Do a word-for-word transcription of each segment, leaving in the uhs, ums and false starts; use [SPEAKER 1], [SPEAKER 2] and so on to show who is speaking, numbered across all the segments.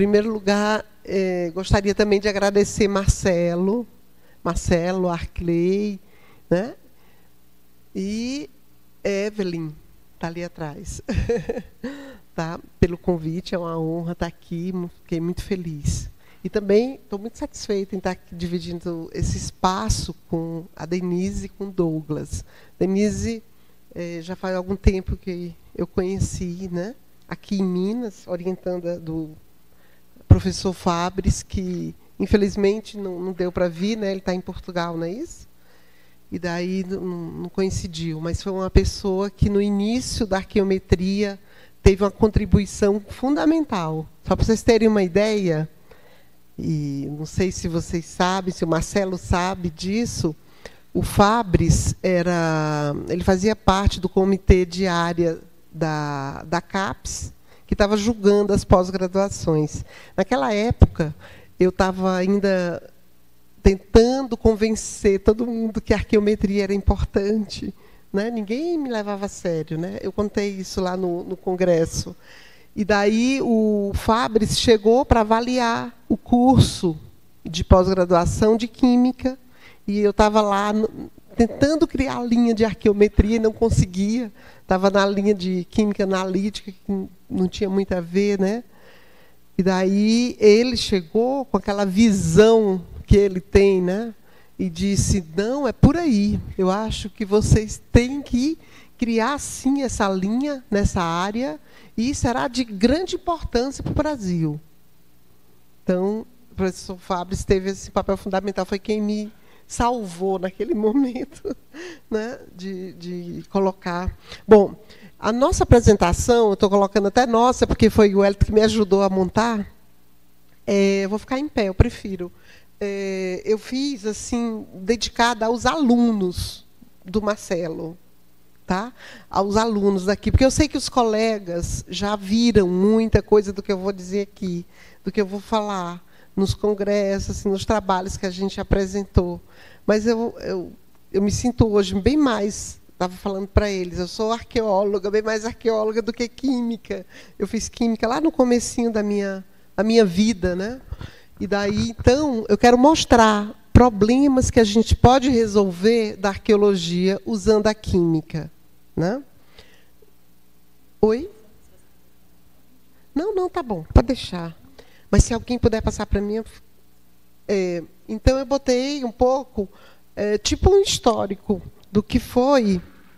[SPEAKER 1] primeiro lugar, é, gostaria também de agradecer Marcelo, Marcelo, Arclay, né? E Evelyn, está ali atrás. Tá? Pelo convite, é uma honra estar aqui, fiquei muito feliz. E também estou muito satisfeita em estar aqui dividindo esse espaço com a Denise e com o Douglas. Denise, é, já faz algum tempo que eu conheci, né? Aqui em Minas, orientanda do professor Fabres, que infelizmente não, não deu para vir, né? Ele está em Portugal, não é isso? E daí não, não coincidiu, mas foi uma pessoa que no início da arqueometria teve uma contribuição fundamental. Só para vocês terem uma ideia, e não sei se vocês sabem, se o Marcelo sabe disso, o Fabres era, ele fazia parte do comitê de área da, da CAPES, que estava julgando as pós-graduações. Naquela época, eu estava ainda tentando convencer todo mundo que a arqueometria era importante, né? Ninguém me levava a sério, né? Eu contei isso lá no, no congresso. E daí o Fabres chegou para avaliar o curso de pós-graduação de Química, e eu estava lá no, tentando criar a linha de arqueometria e não conseguia. Estava na linha de Química Analítica, que não tinha muito a ver, né? E daí ele chegou com aquela visão que ele tem, né? E disse, não, é por aí. Eu acho que vocês têm que criar, sim, essa linha nessa área, e será de grande importância para o Brasil. Então, o professor Fabres teve esse papel fundamental, foi quem me salvou naquele momento, né, de, de colocar. Bom, a nossa apresentação, eu estou colocando até nossa, porque foi o Hélio que me ajudou a montar. É, eu vou ficar em pé, eu prefiro. É, eu fiz assim, dedicada aos alunos do Marcelo. Tá? Aos alunos daqui, porque eu sei que os colegas já viram muita coisa do que eu vou dizer aqui, do que eu vou falar nos congressos, assim, nos trabalhos que a gente apresentou. Mas eu, eu, eu me sinto hoje bem mais, estava falando para eles, eu sou arqueóloga, bem mais arqueóloga do que química. Eu fiz química lá no comecinho da minha, da minha vida, né? E daí, então, eu quero mostrar problemas que a gente pode resolver da arqueologia usando a química, né? Oi? Não, não, tá bom, pode deixar. Mas se alguém puder passar para mim... É, então, eu botei um pouco, é, tipo um histórico do que foi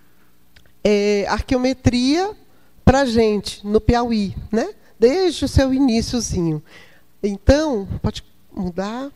[SPEAKER 1] é, arqueometria para a gente, no Piauí, né? Desde o seu iniciozinho. Então, pode mudar...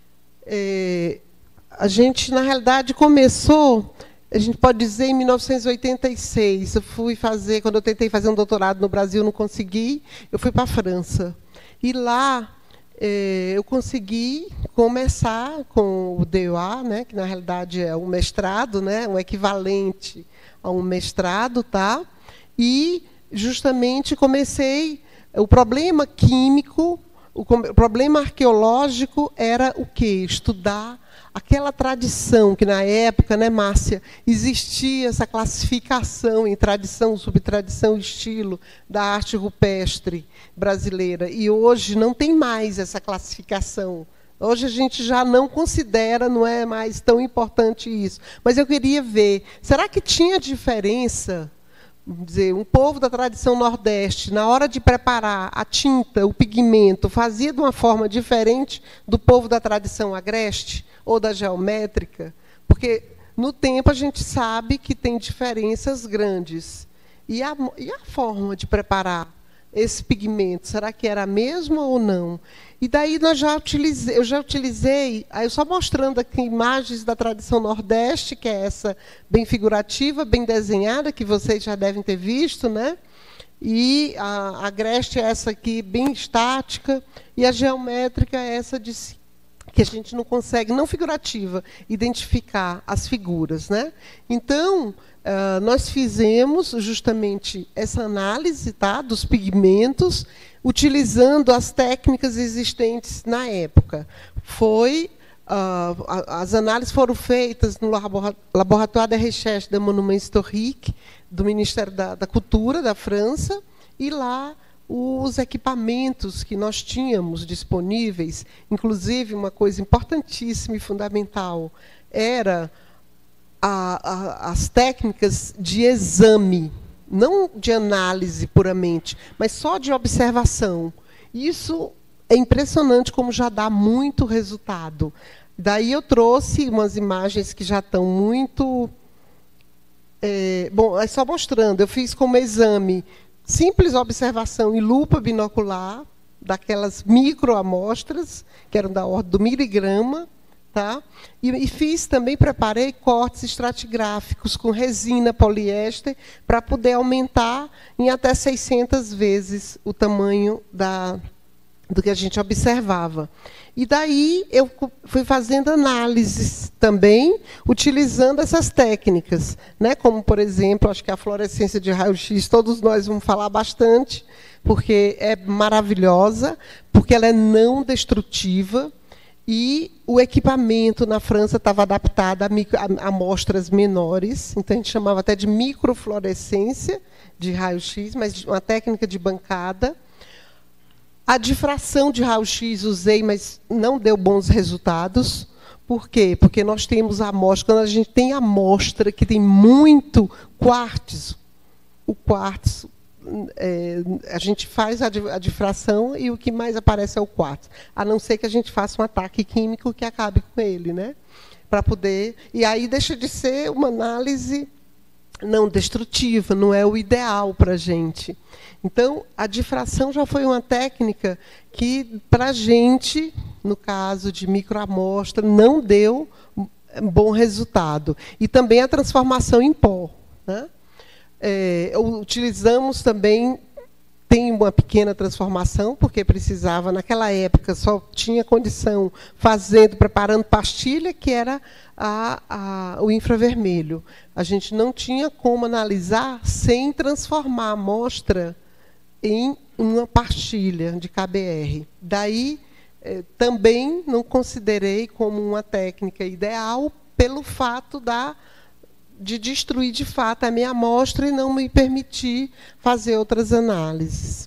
[SPEAKER 1] É, a gente, na realidade, começou, a gente pode dizer, em mil novecentos e oitenta e seis. Eu fui fazer, quando eu tentei fazer um doutorado no Brasil, não consegui, eu fui para a França. E lá é, eu consegui começar com o D E A, né, que, na realidade, é um mestrado, né, um equivalente a um mestrado, tá? E, justamente, comecei... O problema químico... O problema arqueológico era o quê? Estudar aquela tradição que, na época, né, Márcia, existia essa classificação em tradição, subtradição, estilo da arte rupestre brasileira. E hoje não tem mais essa classificação. Hoje a gente já não considera, não é mais tão importante isso. Mas eu queria ver, será que tinha diferença... Vamos dizer, um povo da tradição nordeste, na hora de preparar a tinta, o pigmento, fazia de uma forma diferente do povo da tradição agreste ou da geométrica? Porque, no tempo, a gente sabe que tem diferenças grandes. E a, e a forma de preparar esse pigmento, será que era a mesma ou não? E daí nós já utilizei, eu já utilizei, aí eu só mostrando aqui imagens da tradição nordeste, que é essa bem figurativa, bem desenhada, que vocês já devem ter visto, né? E a agreste é essa aqui, bem estática, e a geométrica é essa de que a gente não consegue, não figurativa, identificar as figuras, né? Então, Uh, nós fizemos justamente essa análise, tá, dos pigmentos, utilizando as técnicas existentes na época. Foi, uh, as análises foram feitas no Laboratório de Recherche des Monuments Historiques, do Ministério da, da Cultura da França, e lá os equipamentos que nós tínhamos disponíveis, inclusive uma coisa importantíssima e fundamental, era a, a, as técnicas de exame, não de análise puramente, mas só de observação. Isso é impressionante como já dá muito resultado. Daí eu trouxe umas imagens que já estão muito... É, bom, é só mostrando, eu fiz como exame simples observação em lupa binocular, daquelas microamostras, que eram da ordem do miligrama, tá? E, e fiz também, preparei cortes estratigráficos com resina poliéster para poder aumentar em até seiscentas vezes o tamanho da, do que a gente observava. E daí eu fui fazendo análises também, utilizando essas técnicas, né? Como, por exemplo, acho que a fluorescência de raio-x, todos nós vamos falar bastante, porque é maravilhosa, porque ela é não destrutiva, e o equipamento na França estava adaptado a, micro, a amostras menores, então a gente chamava até de microfluorescência de raio-x, mas uma técnica de bancada. A difração de raio-x usei, mas não deu bons resultados. Por quê? Porque nós temos a amostra, quando a gente tem amostra que tem muito quartzo, o quartzo, é, a gente faz a, a difração e o que mais aparece é o quartzo. A não ser que a gente faça um ataque químico que acabe com ele, né? Para poder... E aí deixa de ser uma análise não destrutiva, não é o ideal para a gente. Então, a difração já foi uma técnica que, para a gente, no caso de microamostra, não deu bom resultado. E também a transformação em pó, né? É, utilizamos também, tem uma pequena transformação, porque precisava, naquela época, só tinha condição fazendo, preparando pastilha, que era a, a, o infravermelho. A gente não tinha como analisar sem transformar a amostra em uma pastilha de K B R. Daí, eh, também não considerei como uma técnica ideal pelo fato da, de destruir, de fato, a minha amostra e não me permitir fazer outras análises.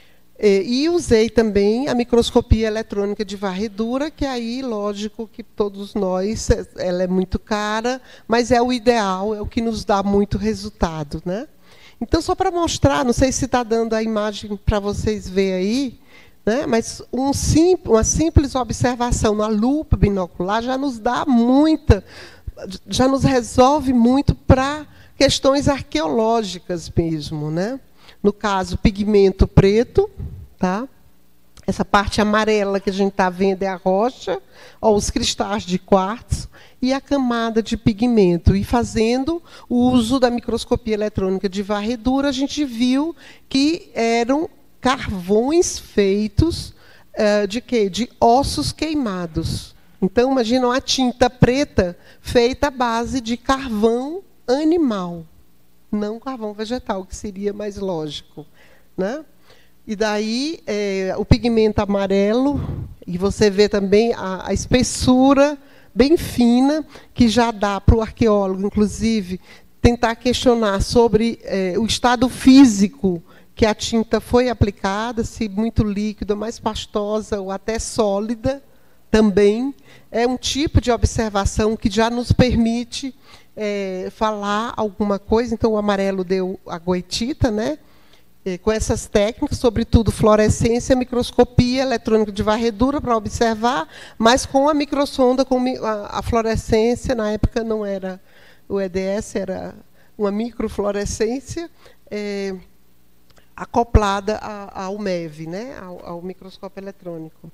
[SPEAKER 1] Eh, e usei também a microscopia eletrônica de varredura, que aí, lógico, que todos nós, ela é muito cara, mas é o ideal, é o que nos dá muito resultado, né? Então, só para mostrar, não sei se está dando a imagem para vocês verem aí, né? Mas um sim, uma simples observação na lupa binocular já nos dá muita, já nos resolve muito para questões arqueológicas mesmo, né? No caso, pigmento preto, tá? Essa parte amarela que a gente está vendo é a rocha, ó, os cristais de quartzo e a camada de pigmento. E fazendo o uso da microscopia eletrônica de varredura, a gente viu que eram carvões feitos uh, de quê? De ossos queimados. Então, imagina uma tinta preta feita à base de carvão animal, não carvão vegetal, que seria mais lógico, né? E daí, é, o pigmento amarelo, e você vê também a, a espessura bem fina, que já dá para o arqueólogo, inclusive, tentar questionar sobre é, o estado físico que a tinta foi aplicada, se muito líquida, mais pastosa ou até sólida também. É um tipo de observação que já nos permite é, falar alguma coisa. Então, o amarelo deu a goetita, né? Com essas técnicas, sobretudo fluorescência, microscopia eletrônica de varredura para observar, mas com a microsonda, com a fluorescência, na época não era o E D S, era uma microfluorescência é, acoplada ao M E V, né, ao, ao microscópio eletrônico.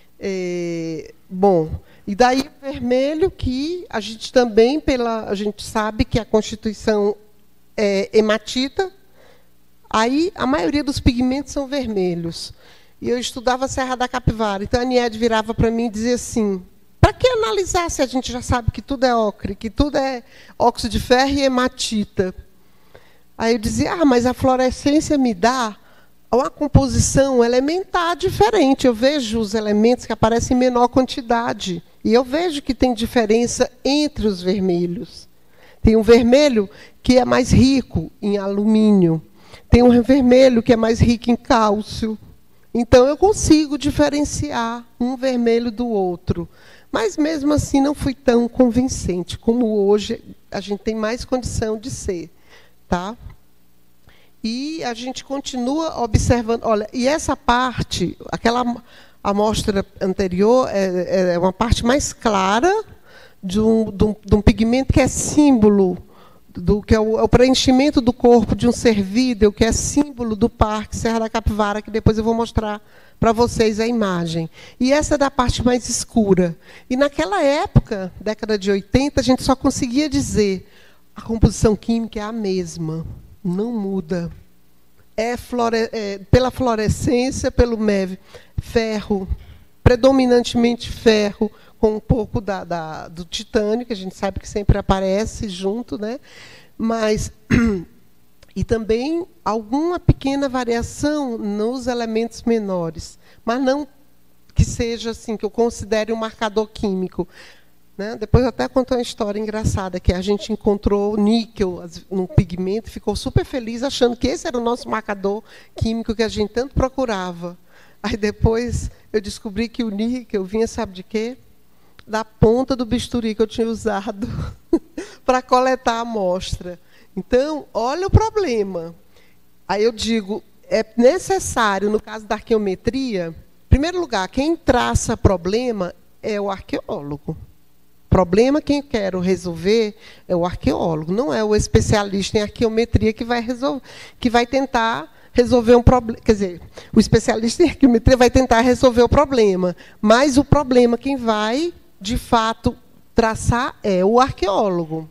[SPEAKER 1] É, bom, e daí o vermelho, que a gente também, pela, a gente sabe que a constituição é hematita. Aí, a maioria dos pigmentos são vermelhos. E eu estudava a Serra da Capivara. Então, a Niede virava para mim e dizia assim, para que analisar se a gente já sabe que tudo é ocre, que tudo é óxido de ferro e hematita? Aí eu dizia, ah, mas a fluorescência me dá uma composição elementar diferente. Eu vejo os elementos que aparecem em menor quantidade. E eu vejo que tem diferença entre os vermelhos. Tem um vermelho que é mais rico em alumínio. tem um vermelho que é mais rico em cálcio. Então, eu consigo diferenciar um vermelho do outro. Mas, mesmo assim, não fui tão convincente como hoje a gente tem mais condição de ser. Tá? E a gente continua observando. Olha, e essa parte, aquela amostra anterior, é, é uma parte mais clara de um, de um, de um pigmento que é símbolo, do que é o, é o preenchimento do corpo de um cervídeo, que é símbolo do Parque Serra da Capivara, que depois eu vou mostrar para vocês a imagem. E essa é da parte mais escura. E naquela época, década de oitenta, a gente só conseguia dizer a composição química é a mesma, não muda. É, flore, é pela fluorescência, pelo M E V, ferro, predominantemente ferro, com um pouco da, da, do titânio, que a gente sabe que sempre aparece junto, né? Mas, e também alguma pequena variação nos elementos menores, mas não que seja assim, que eu considere um marcador químico. Né? Depois eu até conto uma história engraçada, que a gente encontrou níquel num pigmento e ficou super feliz, achando que esse era o nosso marcador químico que a gente tanto procurava. Aí depois eu descobri que o níquel vinha, sabe de quê? Da ponta do bisturi que eu tinha usado para coletar a amostra. Então, olha o problema. Aí eu digo, é necessário, no caso da arqueometria, em primeiro lugar, quem traça problema é o arqueólogo. Problema, quem quer resolver é o arqueólogo, não é o especialista em arqueometria que vai, resolver, que vai tentar resolver um problema. Quer dizer, o especialista em arqueometria vai tentar resolver o problema, mas o problema quem vai, de fato, traçar é o arqueólogo.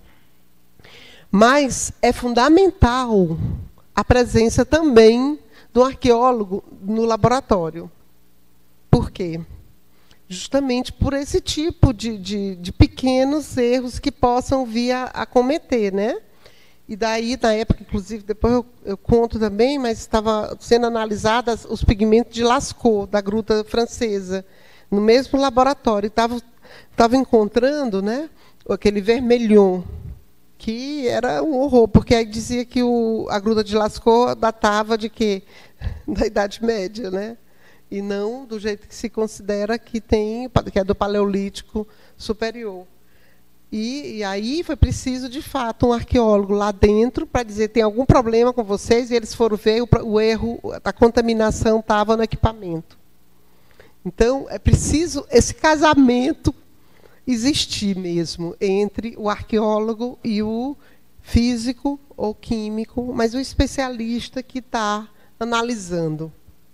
[SPEAKER 1] Mas é fundamental a presença também do arqueólogo no laboratório. Por quê? Justamente por esse tipo de, de, de pequenos erros que possam vir a, a cometer, né? E daí, na época, inclusive, depois eu, eu conto também, mas estava sendo analisados os pigmentos de Lascaux, da gruta francesa, no mesmo laboratório. Estava estava encontrando, né, aquele vermelhon, que era um horror, porque aí dizia que o, a gruta de Lascaux datava de quê? Da Idade Média, né? E não do jeito que se considera que tem, que é do Paleolítico Superior. E, e aí foi preciso, de fato, um arqueólogo lá dentro para dizer tem algum problema com vocês, e eles foram ver, o, o erro, a contaminação estava no equipamento. Então, é preciso esse casamento existir mesmo entre o arqueólogo e o físico ou químico, mas o especialista que está analisando.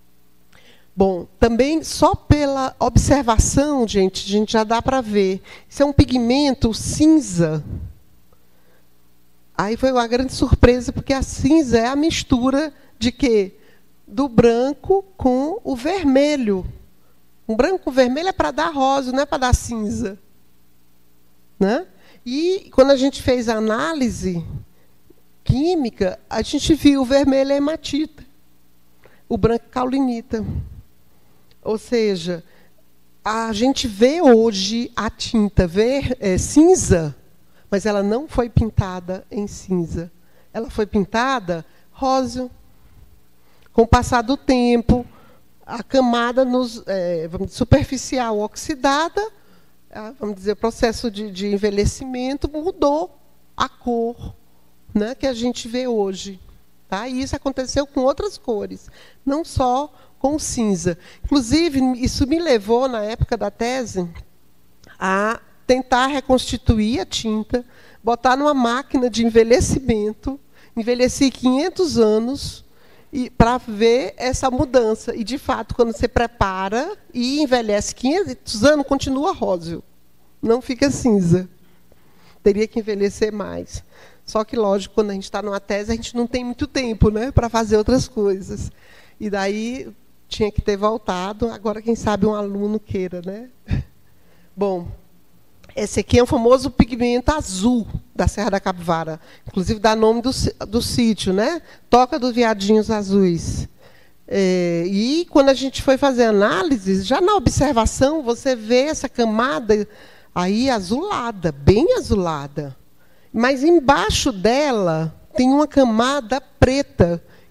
[SPEAKER 1] Bom, também só pela observação, gente, a gente já dá para ver. Isso é um pigmento cinza. Aí foi uma grande surpresa, porque a cinza é a mistura de quê? Do branco com o vermelho. Um branco com vermelho é para dar rosa, não é para dar cinza. Né? E quando a gente fez a análise química, a gente viu o vermelho é hematita, o branco é caulinita. Ou seja, a gente vê hoje a tinta ver, é, cinza, mas ela não foi pintada em cinza. Ela foi pintada róseo. Com o passar do tempo, a camada nos, é, vamos dizer, superficial oxidada, a, vamos dizer, o processo de, de envelhecimento mudou a cor, né, que a gente vê hoje. Tá? E isso aconteceu com outras cores, não só com cinza. Inclusive, isso me levou, na época da tese, a tentar reconstituir a tinta, botar numa máquina de envelhecimento, envelheci quinhentos anos, e para ver essa mudança. E, de fato, quando você prepara e envelhece quinhentos anos, continua róseo, não fica cinza. Teria que envelhecer mais. Só que, lógico, quando a gente está numa tese, a gente não tem muito tempo, né, para fazer outras coisas. E daí tinha que ter voltado. Agora, quem sabe, um aluno queira, né? Bom, esse aqui é o famoso pigmento azul da Serra da Capivara. Inclusive, dá nome do, do sítio, né? Toca dos Veadinhos Azuis. É, e, quando a gente foi fazer análise, já na observação, você vê essa camada aí azulada, bem azulada. Mas, embaixo dela, tem uma camada preta,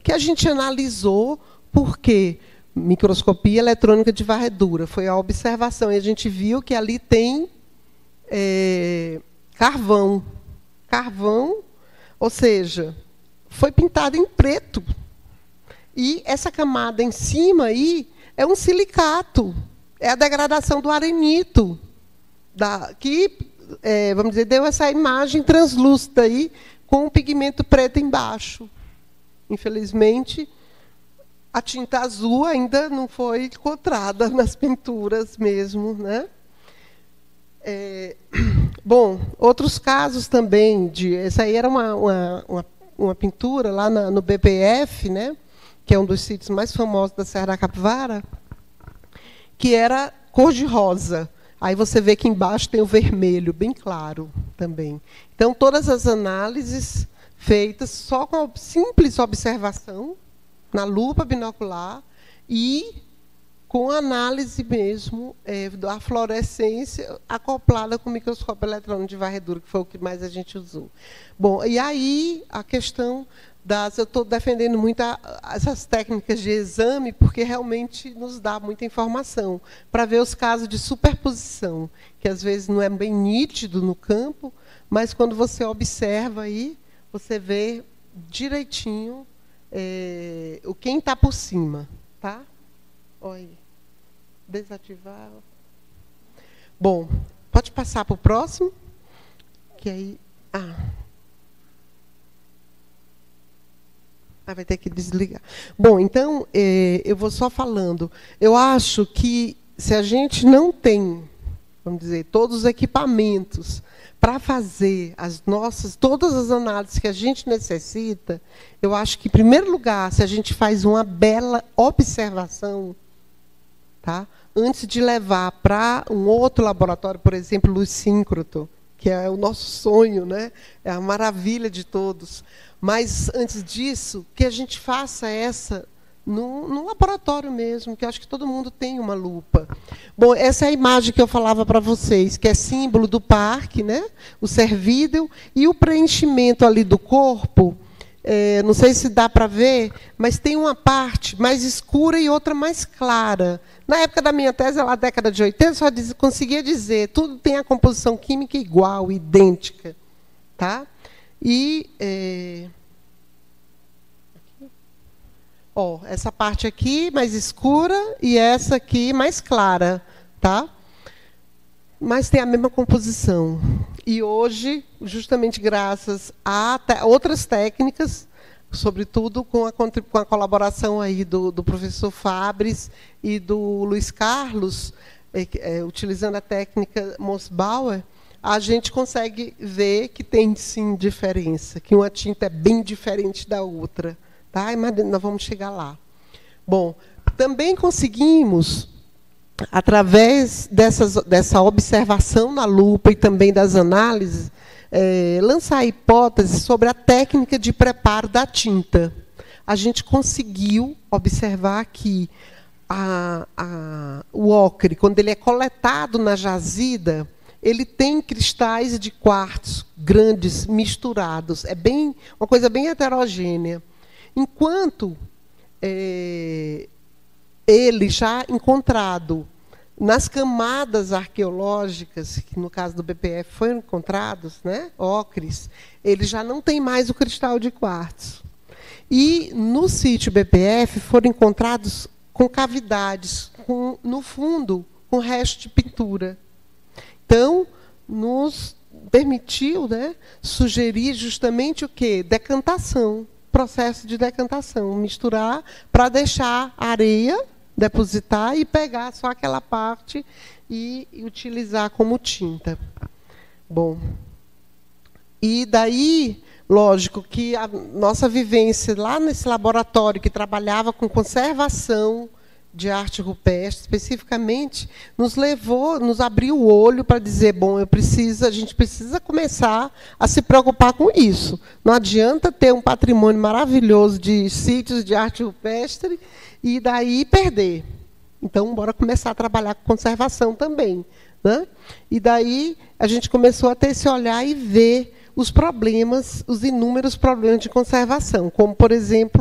[SPEAKER 1] que a gente analisou por quê? Microscopia eletrônica de varredura. Foi a observação. E a gente viu que ali tem é, carvão. Carvão, ou seja, foi pintado em preto. E essa camada em cima aí é um silicato. É a degradação do arenito, da, que, é, vamos dizer, deu essa imagem translúcida aí, com o pigmento preto embaixo. Infelizmente, a tinta azul ainda não foi encontrada nas pinturas mesmo, né? É, bom, outros casos também de, essa aí era uma, uma, uma, uma pintura lá na, no B P F, né? Que é um dos sítios mais famosos da Serra da Capivara, que era cor de rosa. Aí você vê que embaixo tem o vermelho, bem claro também. Então, todas as análises feitas só com a simples observação, na lupa binocular, e com análise mesmo é, da fluorescência acoplada com o microscópio eletrônico de varredura, que foi o que mais a gente usou. Bom, e aí a questão das... Eu estou defendendo muito a, essas técnicas de exame, porque realmente nos dá muita informação, para ver os casos de superposição, que às vezes não é bem nítido no campo, mas quando você observa aí, você vê direitinho é, o quem está por cima. Tá? Olha, desativar. Bom, pode passar para o próximo, que aí... Ah. Ah, vai ter que desligar. Bom, então, eh, eu vou só falando. Eu acho que, se a gente não tem, vamos dizer, todos os equipamentos para fazer as nossas, todas as análises que a gente necessita, eu acho que, em primeiro lugar, se a gente faz uma bela observação, tá? Antes de levar para um outro laboratório, por exemplo, luz síncroto, que é o nosso sonho, né? É a maravilha de todos. Mas, antes disso, que a gente faça essa no, no laboratório mesmo, que eu acho que todo mundo tem uma lupa. Bom, essa é a imagem que eu falava para vocês, que é símbolo do parque, né? O cervídeo, e o preenchimento ali do corpo, é, não sei se dá para ver, mas tem uma parte mais escura e outra mais clara. Na época da minha tese, lá na década de oitenta, eu só diz, conseguia dizer, tudo tem a composição química igual, idêntica. Tá? E, é... Ó, essa parte aqui mais escura e essa aqui mais clara. Tá? Mas tem a mesma composição. E hoje, justamente graças a outras técnicas, sobretudo com a, com a colaboração aí do, do professor Fabres e do Luiz Carlos, é, é, utilizando a técnica Mossbauer, a gente consegue ver que tem, sim, diferença, que uma tinta é bem diferente da outra. Tá? Mas nós vamos chegar lá. Bom, também conseguimos, através dessas, dessa observação na lupa e também das análises, é, lançar a hipótese sobre a técnica de preparo da tinta. A gente conseguiu observar que a, a, o ocre, quando ele é coletado na jazida, ele tem cristais de quartzo grandes, misturados. É bem, uma coisa bem heterogênea. Enquanto é, ele já encontrado nas camadas arqueológicas, que no caso do B P F foram encontrados, né, ocres, ele já não tem mais o cristal de quartzo. E no sítio B P F foram encontrados com cavidades, com, no fundo, com resto de pintura. Então, nos permitiu, né, sugerir justamente o quê? Decantação, processo de decantação, misturar para deixar areia, depositar e pegar só aquela parte e, e utilizar como tinta. Bom, e daí, lógico que a nossa vivência lá nesse laboratório que trabalhava com conservação de arte rupestre, especificamente, nos levou, nos abriu o olho para dizer, bom, eu preciso, a gente precisa começar a se preocupar com isso. Não adianta ter um patrimônio maravilhoso de sítios de arte rupestre e daí perder. Então, bora começar a trabalhar com conservação também, né? E daí a gente começou a ter esse olhar e ver os problemas, os inúmeros problemas de conservação, como, por exemplo,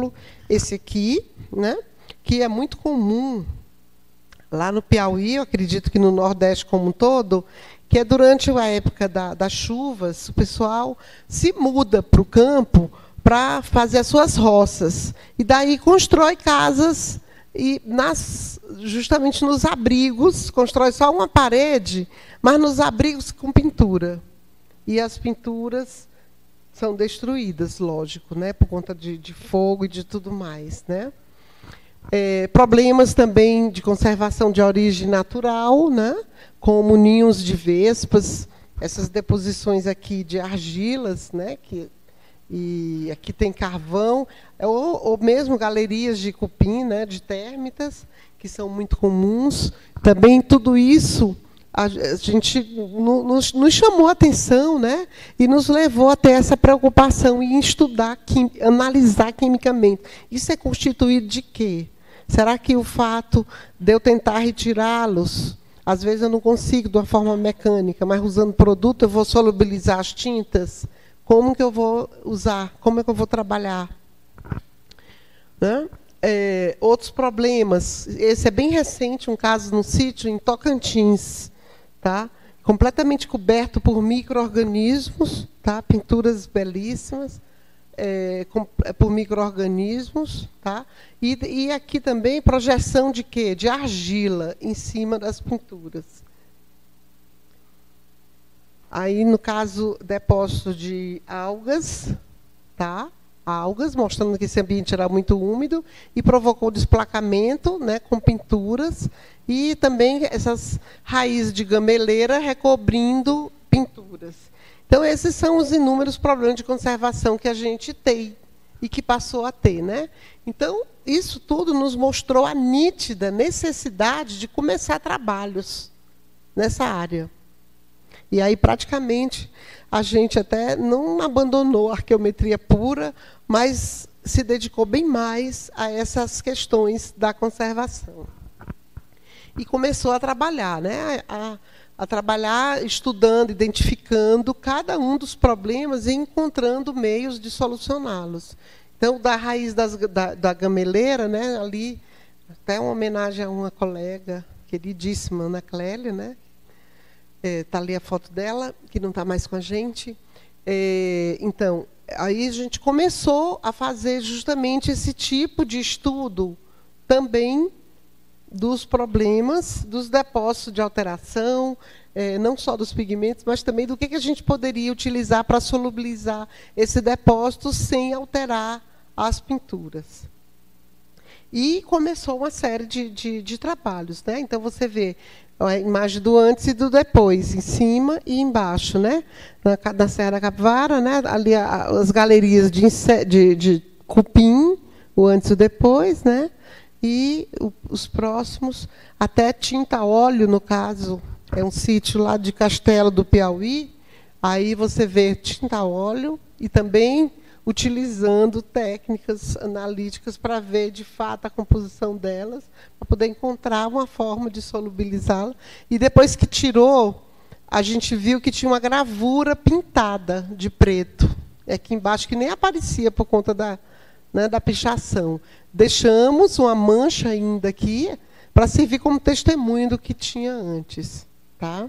[SPEAKER 1] esse aqui, né, que é muito comum lá no Piauí, eu acredito que no Nordeste como um todo, que é durante a época da, das chuvas, o pessoal se muda para o campo para fazer as suas roças. E daí constrói casas, e nas, justamente nos abrigos, constrói só uma parede, mas nos abrigos com pintura. E as pinturas são destruídas, lógico, né, por conta de, de fogo e de tudo mais, né? É, problemas também de conservação de origem natural, né, como ninhos de vespas, essas deposições aqui de argilas, né, que, e aqui tem carvão, ou, ou mesmo galerias de cupim, né, de térmitas, que são muito comuns. Também tudo isso a gente nos, nos chamou a atenção, né, e nos levou a ter essa preocupação em estudar, quim, analisar quimicamente. Isso é constituído de quê? Será que o fato de eu tentar retirá-los, às vezes eu não consigo de uma forma mecânica, mas usando produto eu vou solubilizar as tintas? Como que eu vou usar? Como é que eu vou trabalhar? Né? É, outros problemas. Esse é bem recente, um caso no sítio em Tocantins, tá? Completamente coberto por micro-organismos, tá? Pinturas belíssimas. É, com, é, por micro-organismos, tá? E, e aqui também projeção de quê? De argila em cima das pinturas. Aí, no caso, depósito de algas, tá? Algas, mostrando que esse ambiente era muito úmido e provocou desplacamento, né, com pinturas, e também essas raízes de gameleira recobrindo pinturas. Então, esses são os inúmeros problemas de conservação que a gente tem e que passou a ter, né? Então, isso tudo nos mostrou a nítida necessidade de começar trabalhos nessa área. E aí, praticamente, a gente até não abandonou a arqueometria pura, mas se dedicou bem mais a essas questões da conservação. E começou a trabalhar, né? A, a trabalhar estudando, identificando cada um dos problemas e encontrando meios de solucioná-los. Então, da raiz das, da, da gameleira, né, ali, até uma homenagem a uma colega queridíssima, Ana Clélia, né? Está é, ali a foto dela, que não está mais com a gente. É, então, aí a gente começou a fazer justamente esse tipo de estudo também dos problemas, dos depósitos de alteração, eh, não só dos pigmentos, mas também do que, que a gente poderia utilizar para solubilizar esse depósito sem alterar as pinturas. E começou uma série de, de, de trabalhos, né? Então, você vê a imagem do antes e do depois, em cima e embaixo, né? Na, na Serra da Capivara, né? Ali a, as galerias de, de, de cupim, o antes e o depois, né? E os próximos, até tinta óleo, no caso, é um sítio lá de Castelo do Piauí, aí você vê tinta óleo e também utilizando técnicas analíticas para ver, de fato, a composição delas, para poder encontrar uma forma de solubilizá-la. E depois que tirou, a gente viu que tinha uma gravura pintada de preto, aqui embaixo, que nem aparecia por conta da, né, da pichação. Deixamos uma mancha ainda aqui para servir como testemunho do que tinha antes, tá?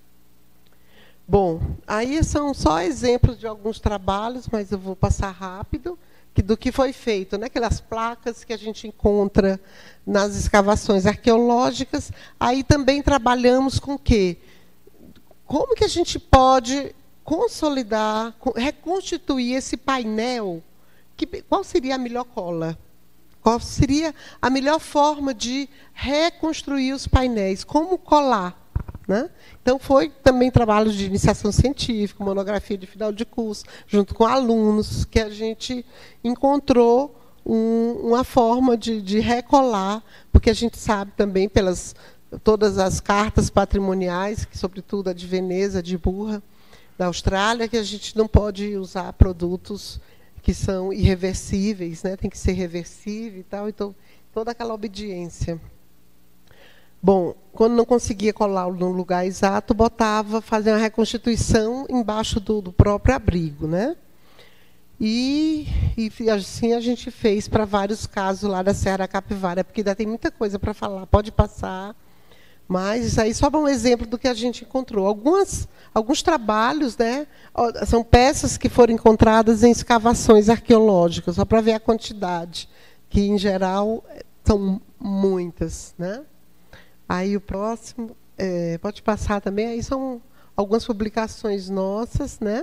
[SPEAKER 1] Bom, aí são só exemplos de alguns trabalhos, mas eu vou passar rápido, que, do que foi feito, né? Aquelas placas que a gente encontra nas escavações arqueológicas. Aí também trabalhamos com o quê? Como que a gente pode consolidar, reconstituir esse painel? Que, qual seria a melhor cola? Qual seria a melhor forma de reconstruir os painéis? Como colar? Né? Então, foi também trabalho de iniciação científica, monografia de final de curso, junto com alunos, que a gente encontrou um, uma forma de, de recolar, porque a gente sabe também, pelas todas as cartas patrimoniais, que, sobretudo a de Veneza, de Burra, da Austrália, que a gente não pode usar produtos que são irreversíveis, né? Tem que ser reversível e tal, então toda aquela obediência. Bom, quando não conseguia colar no lugar exato, botava, fazia uma reconstituição embaixo do, do próprio abrigo, né? E, e assim a gente fez para vários casos lá da Serra da Capivara, porque ainda tem muita coisa para falar, pode passar. Mas isso aí só um exemplo do que a gente encontrou. Algumas, alguns trabalhos, né, são peças que foram encontradas em escavações arqueológicas, só para ver a quantidade, que, em geral, são muitas. Né? Aí o próximo, é, pode passar também, aí são algumas publicações nossas. Né?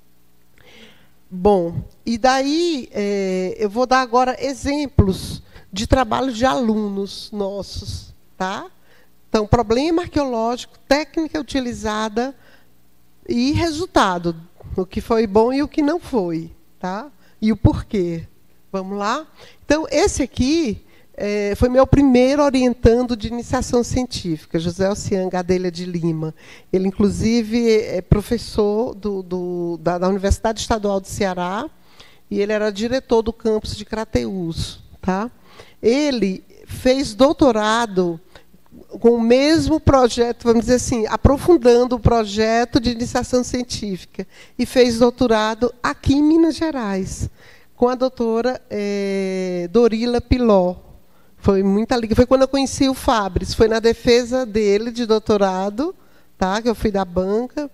[SPEAKER 1] Bom, e daí é, eu vou dar agora exemplos de trabalhos de alunos nossos. Tá? Então, problema arqueológico, técnica utilizada e resultado, o que foi bom e o que não foi, tá? E o porquê. Vamos lá? Então, esse aqui é, foi meu primeiro orientando de iniciação científica, José Ocean Gadelha de Lima. Ele, inclusive, é professor do, do, da, da Universidade Estadual do Ceará e ele era diretor do campus de Crateús. Tá? Ele fez doutorado com o mesmo projeto, vamos dizer assim, aprofundando o projeto de iniciação científica, e fez doutorado aqui em Minas Gerais, com a doutora é, Dorila Piló. Foi muita liga. Foi quando eu conheci o Fabris, foi na defesa dele de doutorado, tá? Que eu fui da banca.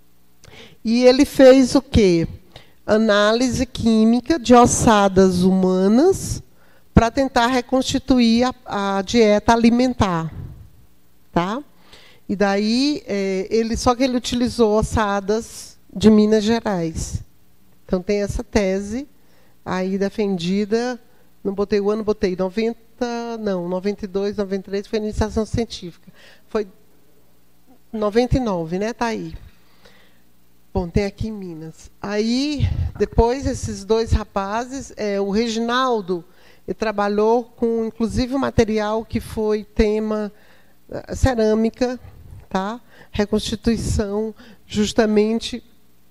[SPEAKER 1] E ele fez o quê? Análise química de ossadas humanas para tentar reconstituir a, a dieta alimentar. Tá? E daí, é, ele, só que ele utilizou ossadas de Minas Gerais. Então, tem essa tese aí defendida, não botei o ano, botei noventa, não, noventa e dois, noventa e três, foi iniciação científica. Foi noventa e nove, né? Está aí. Bom, tem aqui em Minas. Aí, depois, esses dois rapazes, é, o Reginaldo, ele trabalhou com, inclusive, o material que foi tema cerâmica, tá? Reconstituição, justamente,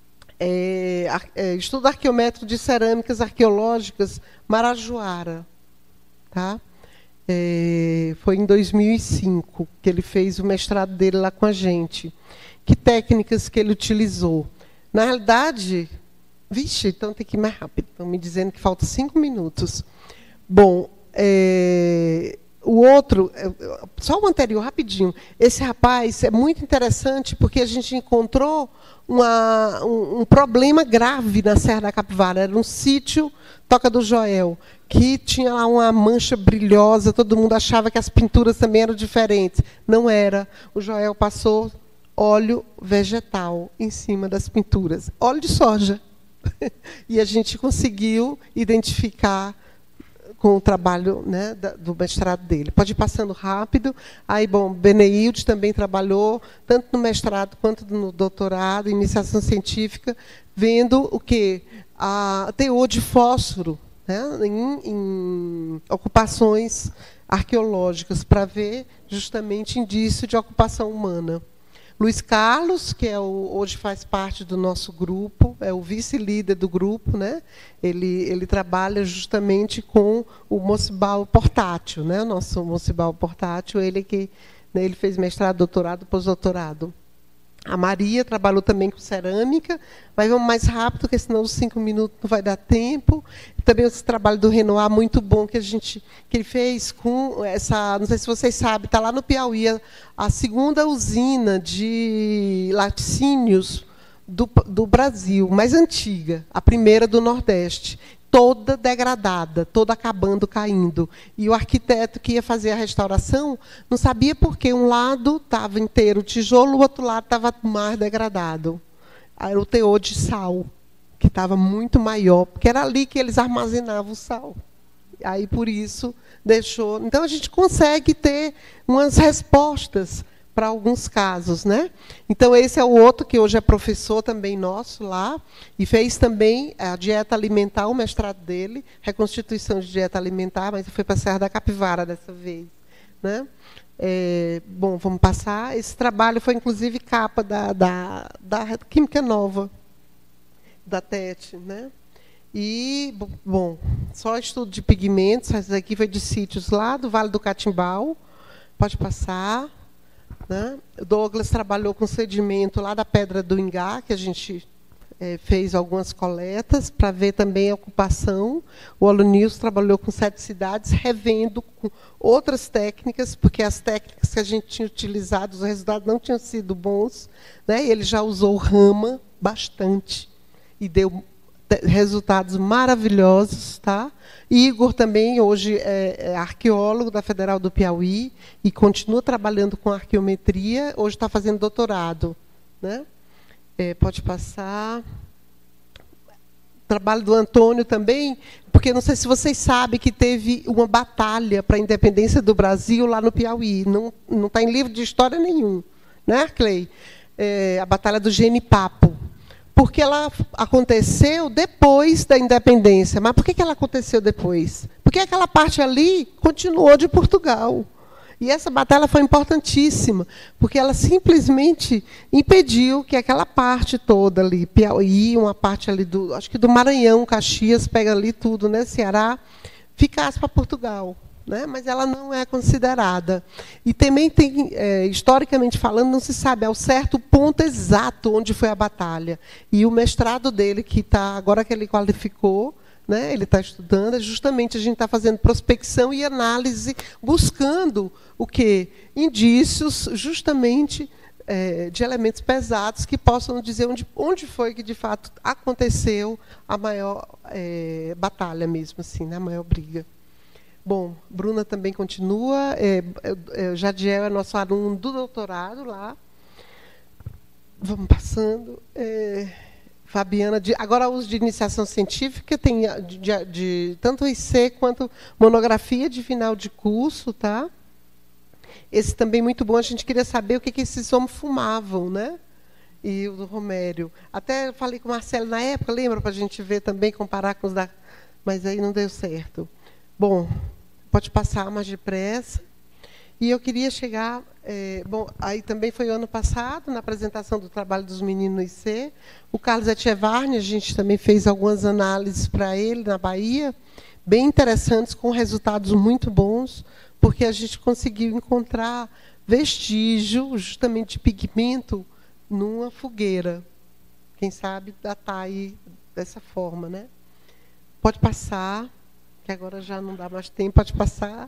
[SPEAKER 1] é, é, estudo arqueométrico de cerâmicas arqueológicas, Marajoara. Tá? É, foi em dois mil e cinco que ele fez o mestrado dele lá com a gente. Que técnicas que ele utilizou? Na realidade, vixe, então tem que ir mais rápido. Estão me dizendo que falta cinco minutos. Bom, é, o outro, só o anterior, rapidinho. Esse rapaz é muito interessante porque a gente encontrou uma, um, um problema grave na Serra da Capivara. Era um sítio, Toca do Joel, que tinha lá uma mancha brilhosa, todo mundo achava que as pinturas também eram diferentes. Não era. O Joel passou óleo vegetal em cima das pinturas. Óleo de soja. E a gente conseguiu identificar com o trabalho, né, do mestrado dele. Pode ir passando rápido. Aí, bom, Beneilde também trabalhou, tanto no mestrado quanto no doutorado, em iniciação científica, vendo o quê? A teor de fósforo, né, em, em ocupações arqueológicas, para ver justamente indício de ocupação humana. Luiz Carlos, que é o, hoje faz parte do nosso grupo, é o vice-líder do grupo, né? Ele, ele trabalha justamente com o Mocibal portátil, né? O nosso Mocibal portátil, ele que, né, ele fez mestrado, doutorado, pós-doutorado. A Maria trabalhou também com cerâmica, mas vamos mais rápido, porque senão os cinco minutos não vai dar tempo. Também esse trabalho do Renoir muito bom que a gente que ele fez com essa, não sei se vocês sabem, está lá no Piauí, a, a segunda usina de laticínios do, do Brasil, mais antiga, a primeira do Nordeste, toda degradada, toda acabando, caindo. E o arquiteto que ia fazer a restauração não sabia por que um lado estava inteiro tijolo, o outro lado estava mais degradado. Era o teor de sal, que estava muito maior, porque era ali que eles armazenavam o sal. Aí, por isso, deixou... Então, a gente consegue ter umas respostas para alguns casos, né? Então, esse é o outro, que hoje é professor também nosso lá, e fez também a dieta alimentar, o mestrado dele, reconstituição de dieta alimentar, mas foi para a Serra da Capivara dessa vez. Né? É, bom, vamos passar. Esse trabalho foi, inclusive, capa da, da, da Química Nova, da Tete. Né? E, bom, só estudo de pigmentos, essa aqui foi de sítios lá do Vale do Catimbau. Pode passar. Né? Douglas trabalhou com sedimento lá da Pedra do Ingá, que a gente é, fez algumas coletas para ver também a ocupação. O AluNews trabalhou com sete cidades, revendo com outras técnicas, porque as técnicas que a gente tinha utilizado, os resultados não tinham sido bons, né? Ele já usou o Rama bastante e deu resultados maravilhosos, tá? Igor também hoje é, é arqueólogo da Federal do Piauí e continua trabalhando com arqueometria. Hoje está fazendo doutorado, né? É, pode passar. Trabalho do Antônio também, porque não sei se vocês sabem que teve uma batalha para a independência do Brasil lá no Piauí. Não não está em livro de história nenhum, né, Clay? É, a batalha do Genipapo. Porque ela aconteceu depois da independência. Mas por que ela aconteceu depois? Porque aquela parte ali continuou de Portugal. E essa batalha foi importantíssima, porque ela simplesmente impediu que aquela parte toda ali, Piauí, uma parte ali do, acho que do Maranhão, Caxias, pega ali tudo, né, Ceará, ficasse para Portugal. Né? Mas ela não é considerada. E também tem, é, historicamente falando, não se sabe ao certo o ponto exato onde foi a batalha. E o mestrado dele, que está agora que ele qualificou, né, ele está estudando, é justamente a gente está fazendo prospecção e análise, buscando o quê? Indícios, justamente, é, de elementos pesados que possam dizer onde, onde foi que, de fato, aconteceu a maior é, batalha mesmo, assim, né, a maior briga. Bom, Bruna também continua. É, é, Jadiel é nosso aluno do doutorado lá. Vamos passando. É, Fabiana, de, agora uso de iniciação científica, tem de, de, de tanto I C quanto monografia de final de curso, tá? Esse também muito bom. A gente queria saber o que, que esses homens fumavam, né? E o do Romério. Até falei com o Marcelo na época, lembra, para a gente ver também, comparar com os da. Mas aí não deu certo. Bom, pode passar mais depressa. E eu queria chegar... É, bom, aí também foi o ano passado, na apresentação do trabalho dos meninos no I C. O Carlos Etchevarne, a gente também fez algumas análises para ele na Bahia, bem interessantes, com resultados muito bons, porque a gente conseguiu encontrar vestígio, justamente de pigmento, numa fogueira. Quem sabe datar aí dessa forma, né? Pode passar, que agora já não dá mais tempo, pode passar.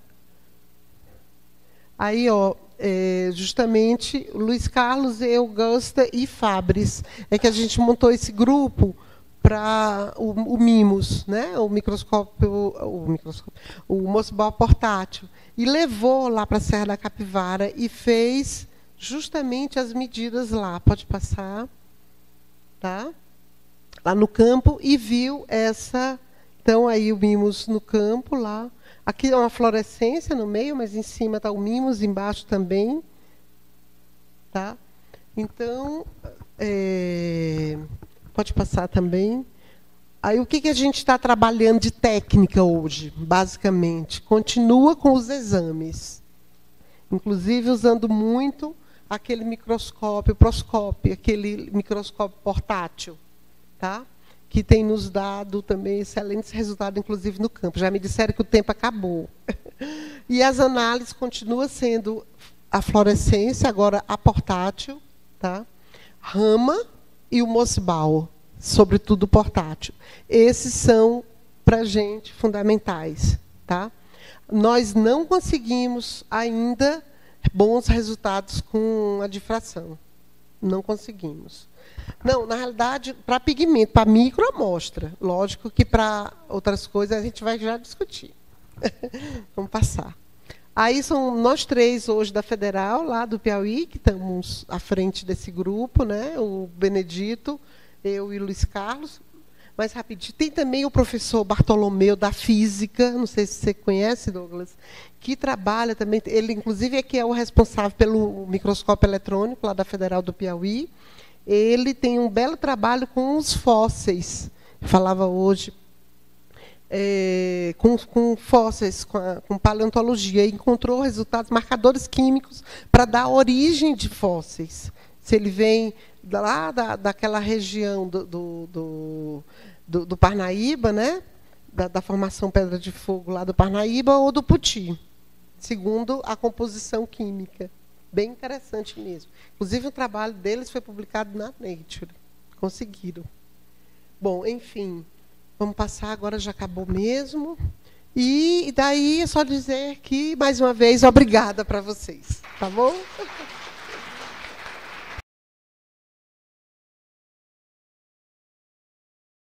[SPEAKER 1] Aí, ó, é, justamente, Luiz Carlos, eu, Gusta e Fabris, é que a gente montou esse grupo para o, o MIMOS, né? o microscópio, o, microscópio, o Mosbal portátil, e levou lá para a Serra da Capivara e fez justamente as medidas lá. Pode passar, tá? Lá no campo, e viu essa... Então, aí o MIMOS no campo, lá. Aqui é uma fluorescência no meio, mas em cima está o MIMOS, embaixo também. Tá? Então, é, pode passar também. Aí, o que, que a gente está trabalhando de técnica hoje, basicamente? Continua com os exames. Inclusive, usando muito aquele microscópio, proscópio, aquele microscópio portátil. Tá? Que tem nos dado também excelentes resultados, inclusive no campo. Já me disseram que o tempo acabou. E as análises continuam sendo a fluorescência, agora a portátil, tá? Rama e o Mosbal, sobretudo portátil. Esses são, para a gente, fundamentais. Tá? Nós não conseguimos ainda bons resultados com a difração. Não conseguimos. Não, na realidade, para pigmento, para microamostra. Lógico que para outras coisas a gente vai já discutir. Vamos passar. Aí são nós três hoje da Federal, lá do Piauí, que estamos à frente desse grupo, né? O Benedito, eu e o Luiz Carlos. Mais rapidinho. Tem também o professor Bartolomeu, da Física, não sei se você conhece, Douglas, que trabalha também, ele inclusive é que é o responsável pelo microscópio eletrônico, lá da Federal do Piauí. Ele tem um belo trabalho com os fósseis, falava hoje, é, com, com fósseis, com, a, com paleontologia, e encontrou resultados, marcadores químicos para dar origem de fósseis. Se ele vem lá da, daquela região do, do, do, do, do Parnaíba, né? da, da formação Pedra de Fogo lá do Parnaíba, ou do Puti, segundo a composição química. Bem interessante mesmo. Inclusive, o trabalho deles foi publicado na Nature. Conseguiram. Bom, enfim, vamos passar, agora já acabou mesmo. E daí é só dizer que, mais uma vez, obrigada para vocês. Tá bom?